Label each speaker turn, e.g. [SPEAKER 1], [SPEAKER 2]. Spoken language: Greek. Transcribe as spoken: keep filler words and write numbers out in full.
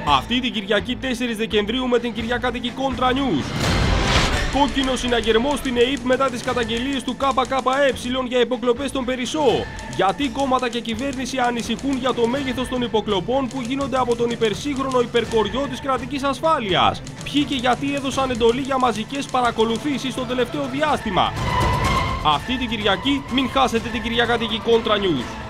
[SPEAKER 1] Αυτή την Κυριακή τέσσερις Δεκεμβρίου με την Κυριακάτικη Κόντρα News. Κόκκινο συναγερμός στην ΕΥΠ μετά τις καταγγελίες του ΚΚΕ για υποκλοπές στον Περισσό. Γιατί κόμματα και κυβέρνηση ανησυχούν για το μέγεθος των υποκλοπών που γίνονται από τον υπερσύγχρονο υπερκοριό της κρατικής ασφάλειας. Ποιοι και γιατί έδωσαν εντολή για μαζικές παρακολουθήσεις το τελευταίο διάστημα. Αυτή την Κυριακή μην χάσετε την Κυριακάτικη Κόντρα News.